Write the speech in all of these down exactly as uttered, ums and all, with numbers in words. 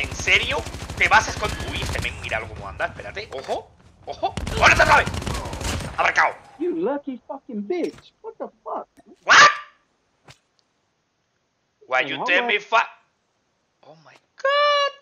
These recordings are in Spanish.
¿En serio? ¿Te vas a esconder? Uy, este men, mira cómo anda, espérate. Ojo, ojo. ¡Hola, te sabe! Abarcado. You lucky fucking bitch. What the fuck? What? Why Hey, you how tell I- me fa... Oh my god.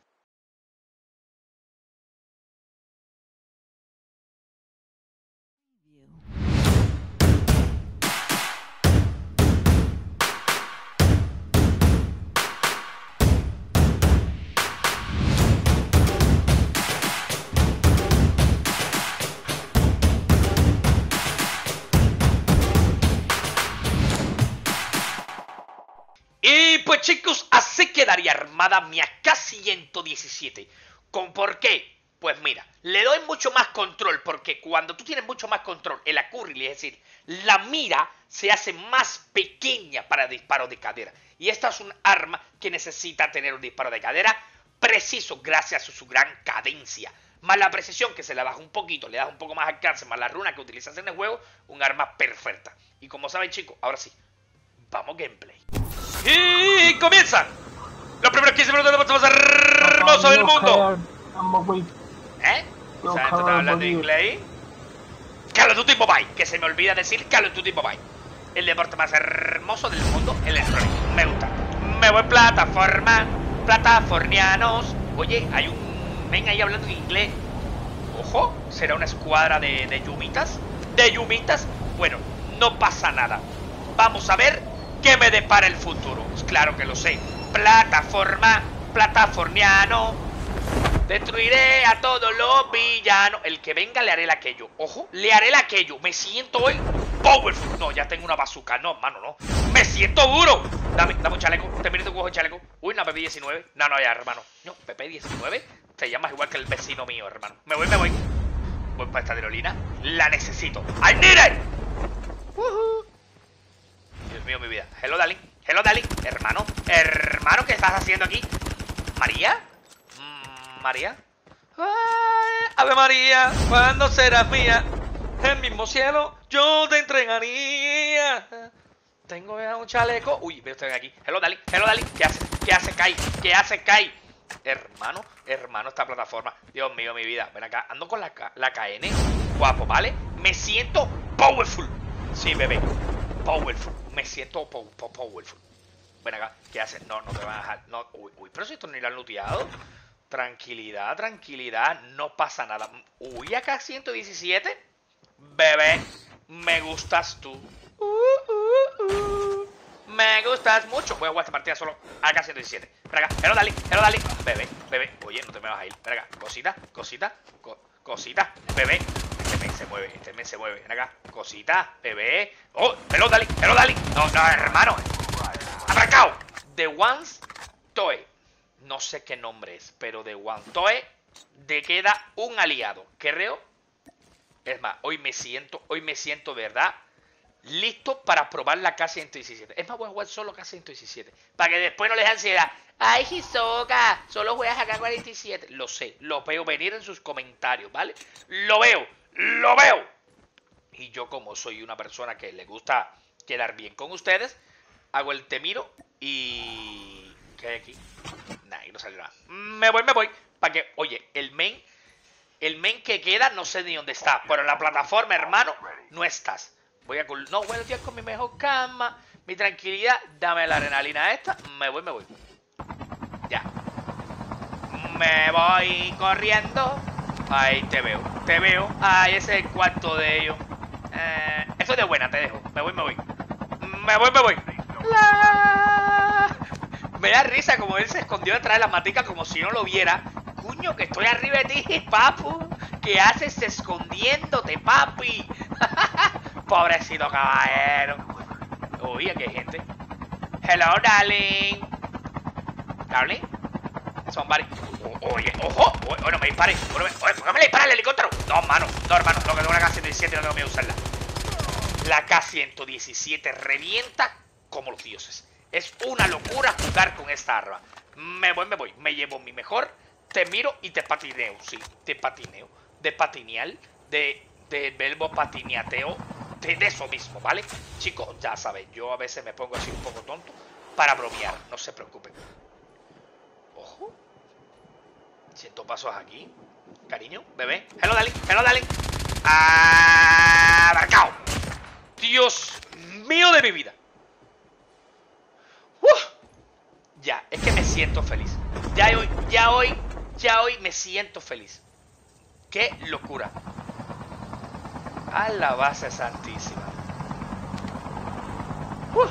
Y pues chicos, así quedaría armada mi A K ciento diecisiete. ¿Con por qué? Pues mira, le doy mucho más control, porque cuando tú tienes mucho más control, el acurril, es decir, la mira se hace más pequeña para disparo de cadera. Y esta es un arma que necesita tener un disparo de cadera preciso gracias a su gran cadencia. Más la precisión que se le baja un poquito, le das un poco más alcance, más la runa que utilizas en el juego, un arma perfecta. Y como saben chicos, ahora sí, vamos gameplay. Y comienza los primeros quince minutos de lo más hermoso del mundo. ¿Eh? ¿Sabes tú estás hablando inglés? Call of Duty Mobile, que se me olvida decir Call of Duty Mobile. El deporte más hermoso del mundo electrónico. Me gusta. Me voy plataforma, platafornianos. Oye, hay un men ahí hablando en inglés. Ojo, ¿será una escuadra de, de yumitas? ¿De yumitas? Bueno, no pasa nada. Vamos a ver qué me depara el futuro. Pues claro que lo sé. Plataforma, plataforniano. Destruiré a todos los villanos. El que venga le haré el aquello. Ojo, le haré el aquello. Me siento hoy powerful. No, ya tengo una bazooka. No, mano, no. Me siento duro. Dame, dame un chaleco. Te miro tu cojo el chaleco. Uy, una P P diecinueve. No, no, ya, hermano. No, P P diecinueve. Te llamas igual que el vecino mío, hermano. Me voy, me voy. Voy para esta aerolínea. La necesito. I need it. Uh-huh. Dios mío, mi vida. Hello, darling. Hello, darling. Hermano. Hermano, ¿qué estás haciendo aquí? ¿María? María. Ay, Ave María, ¿cuándo serás mía? El mismo cielo yo te entregaría. Tengo ya un chaleco. Uy, veo usted aquí. Hello, Dali. Hello, Dali. ¿Qué hace? ¿Qué hace, Kai? ¿Qué hace, Kai? Hermano, hermano, esta plataforma. Dios mío, mi vida. Ven acá. Ando con la, la K N. Guapo, ¿vale? Me siento powerful. Sí, bebé. Powerful. Me siento po po powerful. Ven acá. ¿Qué haces? No, no te van a dejar. No. Uy, uy, pero si esto ni lo han looteado. Tranquilidad, tranquilidad, no pasa nada. Uy, acá ciento diecisiete. Bebé, me gustas tú. Uh, uh, uh. Me gustas mucho. Voy a jugar esta partida solo acá ciento diecisiete. Ven acá, pero dale, pero dale. Bebé, bebé, oye, no te me vas a ir. Ven acá, cosita, cosita, co cosita, bebé. Este men se mueve, este men se mueve. Ven acá, cosita, bebé. Oh, pero dale, pero dale. No, no, hermano. Abracao. The One's Toy. No sé qué nombre es, pero de Wantoe te queda un aliado. Creo. Es más, hoy me siento, hoy me siento, ¿verdad? Listo para probar la K ciento diecisiete. Es más, voy a jugar solo K ciento diecisiete. Para que después no les dé ansiedad. Ay, Hisoka, solo juegas a K cuarenta y siete. Lo sé, lo veo venir en sus comentarios, ¿vale? Lo veo, lo veo. Y yo, como soy una persona que le gusta quedar bien con ustedes, hago el te miro y... ¿Qué hay aquí? Nah, no sale nada. Me voy, me voy. Para que, oye, el main, el main que queda, no sé ni dónde está. Pero en la plataforma, hermano, no estás. Voy a... No, buenos días con mi mejor cama. Mi tranquilidad. Dame la adrenalina esta. Me voy, me voy. Ya. Me voy corriendo. Ahí te veo. Te veo. Ahí ese es el cuarto de ellos. Eh, eso es de buena, te dejo. Me voy, me voy. Me voy, me voy. La... Me da risa como él se escondió detrás de la matica como si no lo viera. Cuño, que estoy arriba de ti, papu. ¿Qué haces escondiéndote, papi? Pobrecito caballero. Uy, aquí hay gente. Hello, darling. Darling. Somebody. Oye, ojo. Oye, no me dispare. Oye, ¿por qué me le dispara el helicóptero? No, mano. No, hermano. Lo que tengo una K ciento diecisiete no tengo miedo a usarla. La K ciento diecisiete revienta como los dioses. Es una locura jugar con esta arma. Me voy, me voy. Me llevo mi mejor. Te miro y te patineo. Sí, te patineo. De patineal. De, de verbo patineateo. De, de eso mismo, ¿vale? Chicos, ya saben. Yo a veces me pongo así un poco tonto para bromear. No se preocupen. Ojo. Siento pasos aquí. Cariño, bebé. Hello, darling. Hello, darling. ¡Ah! ¡Marcao! Dios mío de mi vida. ¡Uf! Ya, es que me siento feliz. Ya hoy, ya hoy, ya hoy me siento feliz. ¡Qué locura! A la base santísima. ¡Uf!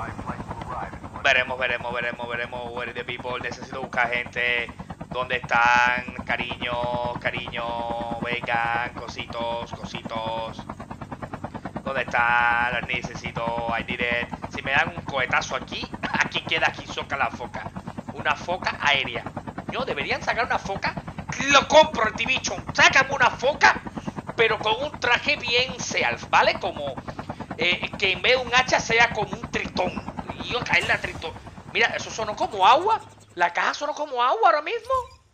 Veremos, veremos, veremos, veremos. Where the people. Necesito buscar gente. ¿Dónde están? Cariño, cariño. Vengan, cositos, cositos. ¿Dónde están? Los necesito. I need it. Si me dan un cohetazo aquí, aquí queda Hisoka la foca. Una foca aérea. No, deberían sacar una foca. Lo compro, el tibicho. Sácame una foca, pero con un traje bien self, ¿vale? Como eh, que en vez de un hacha sea como un tritón. Y yo caerle a tritón. Mira, eso sonó como agua. La caja sonó como agua ahora mismo.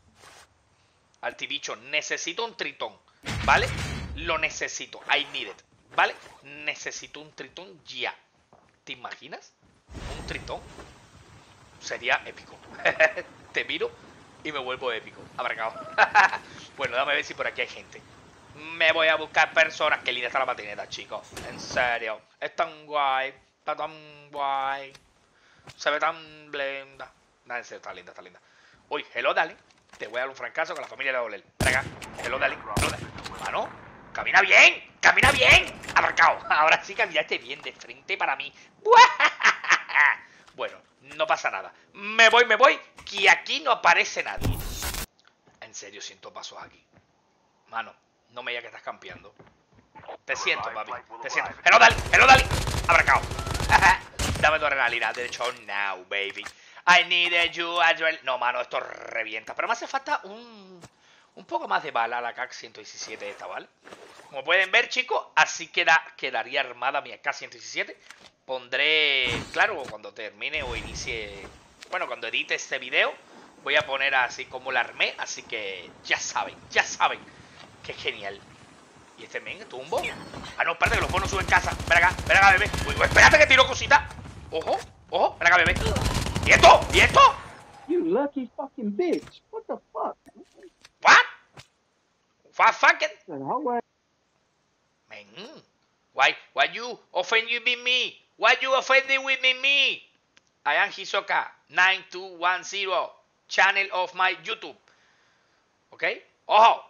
Altibicho, necesito un tritón, ¿vale? Lo necesito, I need it, ¿vale? Necesito un tritón ya. ¿Te imaginas? Un tritón. Sería épico. Te miro y me vuelvo épico. Abarcado. Bueno, déjame ver si por aquí hay gente. Me voy a buscar personas. Qué linda está la patineta, chicos. En serio. Es tan guay. Está tan guay. Se ve tan blenda. Nada, en serio, está linda, está linda. Uy, hello, darling. Te voy a dar un francazo con la familia de Doble. Ven acá. Hello, darling. Hello, darling. Mano, camina bien. Camina bien. Abarcado. Ahora sí caminaste bien de frente para mí. Bueno, no pasa nada. Me voy, me voy. Que aquí no aparece nadie. En serio, siento pasos aquí. Mano, no me digas que estás campeando. Te siento, papi. Te siento. Hello, darling. Hello, darling. Abarcado. Dame tu adrenalina. Derecho now, baby. I need you as well. No, mano, esto revienta. Pero me hace falta un, un poco más de bala a la K ciento diecisiete esta, ¿vale? Como pueden ver, chicos, así queda, quedaría armada mi A K ciento diecisiete. Pondré, claro, cuando termine o inicie, bueno, cuando edite este video, voy a poner así como la armé. Así que ya saben, ya saben. Qué genial. ¿Y este men tumbo? Ah, no, espérate que los bonos suben casa. Ven acá, ven acá, bebé. Uy, espérate que tiro cosita. Ojo, ojo, ven acá, bebé. ¿Y esto? ¿Y esto? You lucky fucking bitch. What the fuck? What? What fucking? How I Man, why, why you offend you with me? Why you offending with me? me? I am Hisoka nine two one zero, channel of my YouTube. ¿Ok? ¡Ojo!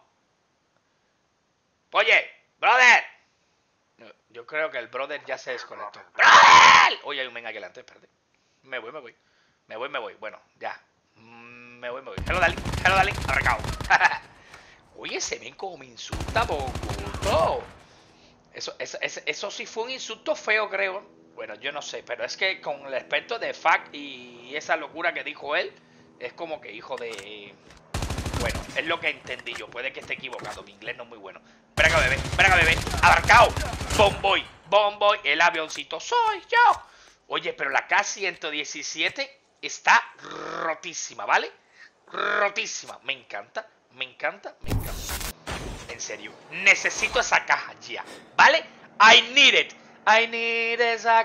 Oye, brother. No, yo creo que el brother ya se desconectó. ¡Brother! Oye, hay un men aquí adelante, espérate. Me voy, me voy. Me voy, me voy. Bueno, ya. Me voy, me voy. Hello, darling. Hello, darling. Arrancado. Oye, ese men como me insulta por gusto. Eso, eso, eso, eso sí fue un insulto feo, creo. Bueno, yo no sé, pero es que con el aspecto de fuck y esa locura que dijo él, es como que hijo de... Bueno, es lo que entendí yo. Puede que esté equivocado. Mi inglés no es muy bueno. Ven acá, bebé. Ven acá, bebé. Abarcado. Bomboy. Bomboy. El avioncito. Soy yo. Oye, pero la K ciento diecisiete está rotísima, ¿vale? Rotísima. Me encanta. Me encanta. Me encanta. En serio. Necesito esa caja ya. ¿Vale? I need it. I need esa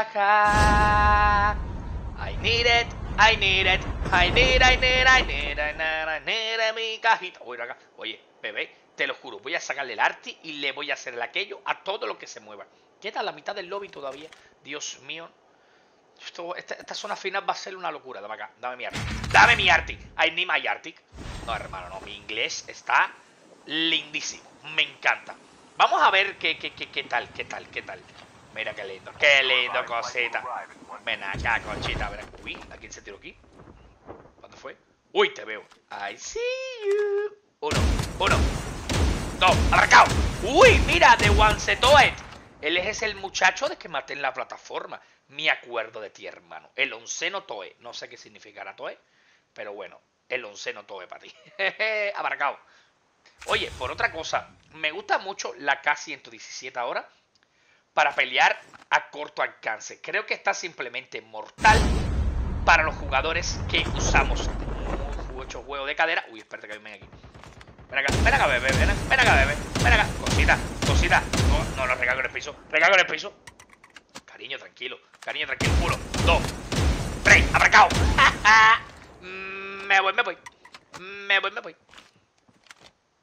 caja. I need it. I need it. I need, I need, I need, I need, I need mi cajita. Oye, acá. Oye, bebé, te lo juro, voy a sacarle el arti y le voy a hacer el aquello a todo lo que se mueva. Queda la mitad del lobby todavía. Dios mío. Esto, esta, esta zona final va a ser una locura. Dame acá, dame mi arti. Dame mi arti. I need my artic. No, hermano, no. Mi inglés está lindísimo. Me encanta. Vamos a ver qué, qué, qué, qué tal, qué tal, qué tal. Mira qué lindo, qué lindo, cosita. Ven acá, conchita. Ven acá. Uy, ¿a quién se tiró aquí? ¿Cuándo fue? Uy, te veo. I see you. Uno, uno, dos, abarcado. Uy, mira, de Wansetoet. Él es el muchacho de que maté en la plataforma. Me acuerdo de ti, hermano. El onceno Toe. No sé qué significará Toe, pero bueno, el onceno Toe para ti. Abarcado. Oye, por otra cosa, me gusta mucho la K ciento diecisiete ahora para pelear a corto alcance. Creo que está simplemente mortal para los jugadores que usamos mucho juego de cadera. Uy, espérate que ven aquí. Ven acá, ven acá, bebé, ven acá, ven acá, bebé. Ven acá, cosita, cosita. No, no, no, recargo en el piso, recargo en el piso. Cariño, tranquilo, cariño, tranquilo. Uno, dos, tres, abarcado. Me voy, me voy. Me voy, me voy.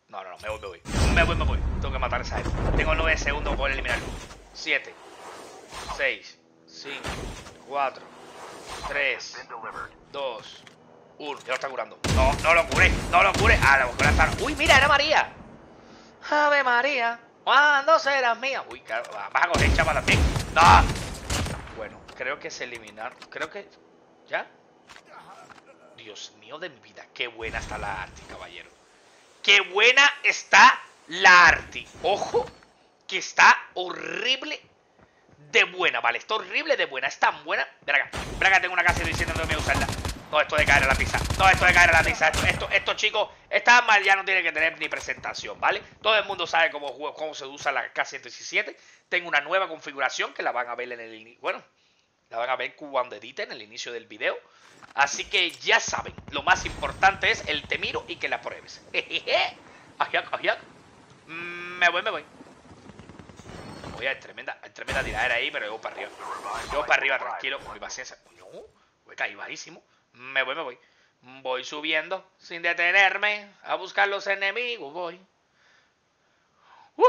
No, no, no, me voy, me voy. Me voy, me voy. Tengo que matar a esa gente. Tengo nueve segundos para poder eliminarlo. siete, seis, cinco, cuatro, tres, dos, uno. Ya lo está curando. No, no lo cure, no lo cure. Ah, la mujer está. Uy, mira, era María. Ave María, ¿cuándo serás mía? Uy, vas a coger chapa también. No. Bueno, creo que se eliminar. Creo que. ¿Ya? Dios mío de mi vida. Qué buena está la Arti, caballero. Qué buena está la Arti. Ojo, que está horrible de buena, ¿vale? Está horrible de buena. Es tan buena. Ven acá. Ven acá, tengo una casa diciendo que no me voy a usarla. No, esto de caer a la pizza. No, esto de caer a la pizza. Esto, esto, esto chicos, esta mal ya no tiene que tener ni presentación, ¿vale? Todo el mundo sabe cómo, cómo se usa la K ciento diecisiete. Tengo una nueva configuración que la van a ver en el... Bueno, la van a ver cuando edite en el inicio del video. Así que ya saben, lo más importante es el te miro y que la pruebes. Jejeje. Ajiac, ajiac. Me voy, me voy. Voy a tremenda, tremenda tiradera ahí, pero yo voy para arriba. Yo voy para arriba, tranquilo, con mi paciencia. No, voy a caer bajísimo. Me voy, me voy. Voy subiendo sin detenerme a buscar los enemigos. Voy. Uh.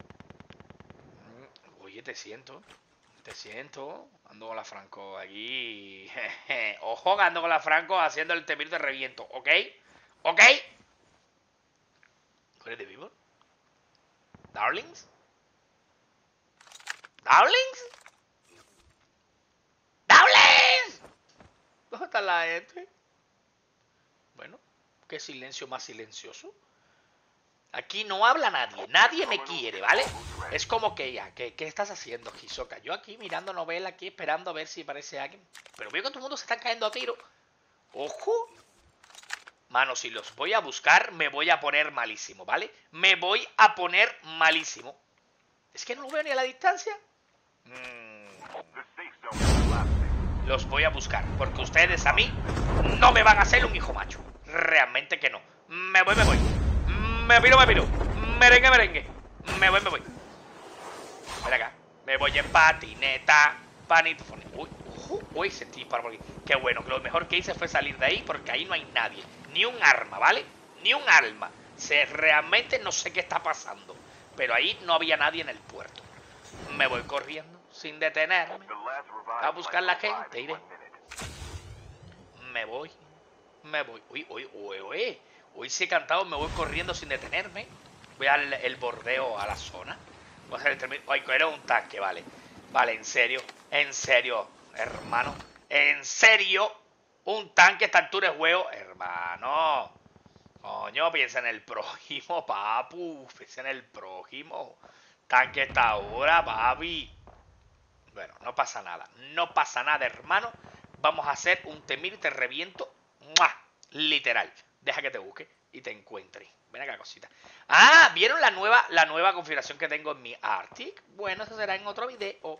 Oye, te siento. Te siento. Ando con la Franco aquí. Ojo, que ando con la Franco haciendo el temir de reviento. ¿Ok? ¿Ok? ¿Eres de vivo? ¿Darlings? ¿Darlings? ¿Darlings? ¿Dónde está la gente? Bueno, qué silencio más silencioso. Aquí no habla nadie, nadie me quiere, ¿vale? Es como que ya, ¿qué, qué estás haciendo, Hisoka? Yo aquí mirando novela, aquí esperando a ver si aparece alguien. Pero veo que todo el mundo se está cayendo a tiro. ¡Ojo! Mano, si los voy a buscar, me voy a poner malísimo, ¿vale? Me voy a poner malísimo. Es que no lo veo ni a la distancia. Mm. Los voy a buscar, porque ustedes a mí no me van a hacer un hijo macho. Realmente que no. Me voy, me voy. Me piro, me piro. Merengue, merengue. Me voy, me voy. Ven acá. Me voy en patineta. Panitofone. Uy, uy, uy, sentí disparo por aquí. Qué bueno, que lo mejor que hice fue salir de ahí, porque ahí no hay nadie. Ni un arma, ¿vale? Ni un arma. Se, realmente no sé qué está pasando. Pero ahí no había nadie en el puerto. Me voy corriendo, sin detenerme. A buscar la gente, iré. Me voy. Me voy. Uy, uy, uy, uy. Hoy sí he cantado, me voy corriendo sin detenerme. Voy a darle el bordeo a la zona. Voy a hacer el término. Ay, era un tanque, vale. Vale, en serio. En serio, hermano. En serio. Un tanque a esta altura de juego. Hermano. Coño, piensa en el prójimo, papu. Piensa en el prójimo. Tanque a esta hora, papi. Bueno, no pasa nada. No pasa nada, hermano. Vamos a hacer un temir te reviento. ¡Mua! Literal. Deja que te busque y te encuentre. Ven acá, cosita. Ah, ¿vieron la nueva, la nueva configuración que tengo en mi Arctic? Bueno, eso será en otro video.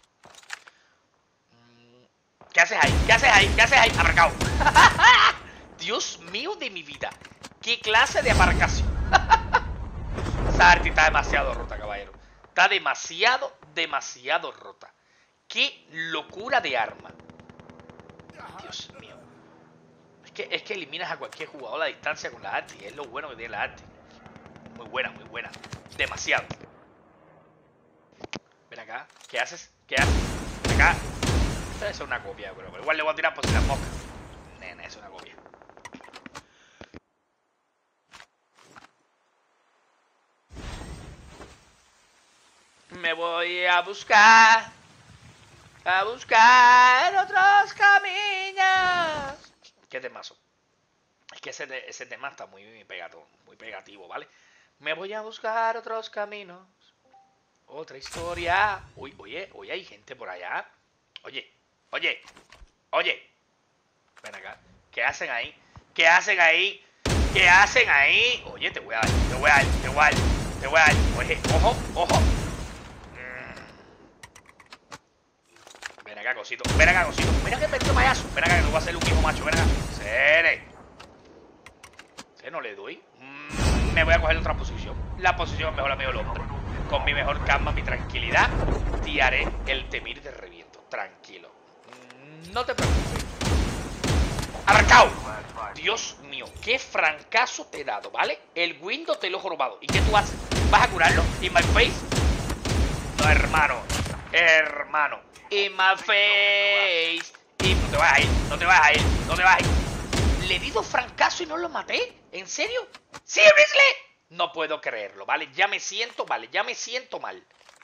¿Qué haces ahí? ¿Qué haces ahí? ¿Qué haces ahí? Aparcado. Dios mío de mi vida. ¿Qué clase de aparcación? Esa Arctic está demasiado rota, caballero. Está demasiado, demasiado rota. Qué locura de arma. Dios mío. Es que, es que eliminas a cualquier jugador a la distancia con la Arctic. Es lo bueno que tiene la Arctic. Muy buena, muy buena. Demasiado. Ven acá. ¿Qué haces? ¿Qué haces? Ven acá. Debe ser una copia, pero igual le voy a tirar por si las moscas. Nena, es una copia. Me voy a buscar. A buscar otros caminos. ¿Qué temazo? Es que ese, ese tema está muy, muy, pegato, muy pegativo, ¿vale? Me voy a buscar otros caminos. Otra historia. Uy, oye, oye, hay gente por allá. Oye, oye, oye. Ven acá. ¿Qué hacen ahí? ¿Qué hacen ahí? ¿Qué hacen ahí? Oye, te voy a dar, te voy a dar, te voy a dar, te voy a dar. Oye, ojo, ojo. Ven acá, cosito. Ven acá, cosito. Mira que metido payaso. Ven acá, que no va a ser un hijo macho. Ven acá. Sere. Se no le doy. Mm, me voy a coger otra posición. La posición mejor amigo del hombre. Con mi mejor calma, mi tranquilidad, te haré el temir de reviento. Tranquilo. Mm, no te preocupes. ¡Arrancado! Dios mío, qué fracaso te he dado, ¿vale? El Windows te lo he robado. ¿Y qué tú haces? ¿Vas a curarlo? ¿In my face? No, hermano. Hermano. In my face. Y no te vas a ir, no te vas a ir, no te vas a ir. Le di dos fracasos y no lo maté. ¿En serio? ¿Seriously? No puedo creerlo, ¿vale? Ya me siento, vale, ya me siento mal.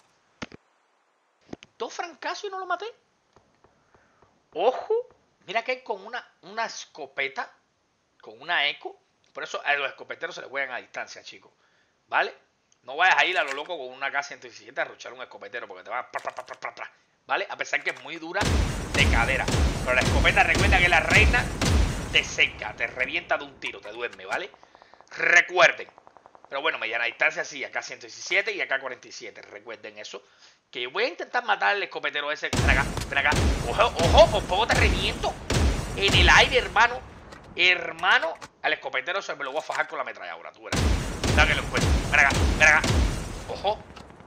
Dos fracasos y no lo maté. Ojo. Mira que hay con una, una escopeta, con una eco. Por eso a los escopeteros se les juegan a distancia, chicos. ¿Vale? No vayas a ir a lo loco con una K ciento diecisiete a ruchar un escopetero porque te va a... Pra, pra, pra, pra, pra, ¿vale? A pesar que es muy dura de cadera. Pero la escopeta recuerda que la reina te seca, te revienta de un tiro, te duerme, ¿vale? Recuerden. Pero bueno, mediana distancia sí, acá ciento diecisiete y acá cuarenta y siete. Recuerden eso. Que yo voy a intentar matar al escopetero ese. Ven acá, ven acá. Ojo, ojo, por poco te reviento. En el aire, hermano. Hermano, al escopetero se me lo voy a fajar con la ametralladora. Tú verás. Mira que lo encuentro. Ven acá, ven acá. Ojo.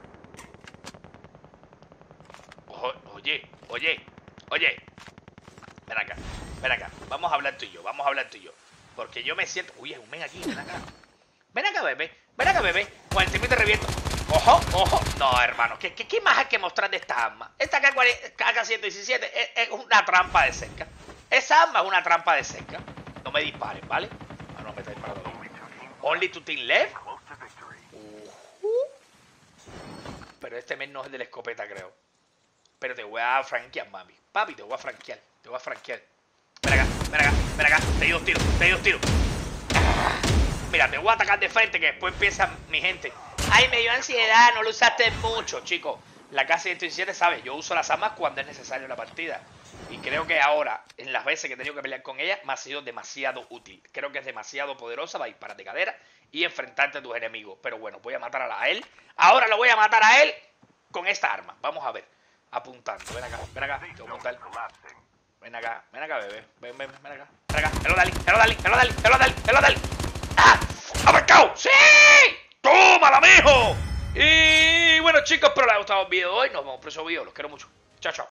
Ojo, oye, oye, oye. Ven acá, ven acá. Vamos a hablar tú y yo, vamos a hablar tú y yo. Porque yo me siento... Uy, es un men aquí, ven acá. Ven acá, bebé. Ven acá, bebé. cuarenta y mil te reviento. Ojo, ojo. No, hermano. ¿Qué, qué, qué más hay que mostrar de esta arma? Esta K ciento diecisiete es, es una trampa de cerca. Esa arma es una trampa de cerca. No me disparen, ¿vale? Ah, no, me está disparando. Only two team left. Uh -huh. Pero este men no es el de la escopeta, creo. Pero te voy a franquear, mami. Papi, te voy a franquear. Te voy a franquear. Ven acá, ven acá, ven acá. Te di dos tiros, te di dos tiros. Mira, te voy a atacar de frente que después empieza mi gente. Ay, me dio ansiedad, no lo usaste mucho, chicos. La K ciento diecisiete sabe, yo uso las armas cuando es necesario en la partida. Y creo que ahora, en las veces que he tenido que pelear con ella, me ha sido demasiado útil. Creo que es demasiado poderosa para disparar de cadera y enfrentarte a tus enemigos. Pero bueno, voy a matar a, la, a él. Ahora lo voy a matar a él con esta arma. Vamos a ver. Apuntando. Ven acá, ven acá. Te voy a apuntar. Ven acá, ven acá, bebé. Ven, ven, ven acá. Ven acá. Hello, dale, hello, dale, hello, dale, hello, dale, hello, dale. ¡Ah! ¡Ha marcado! ¡Sí! ¡Tómala, mijo! Y bueno, chicos, espero les haya gustado el video de hoy. Nos vemos por ese video. Los quiero mucho. Chao, chao.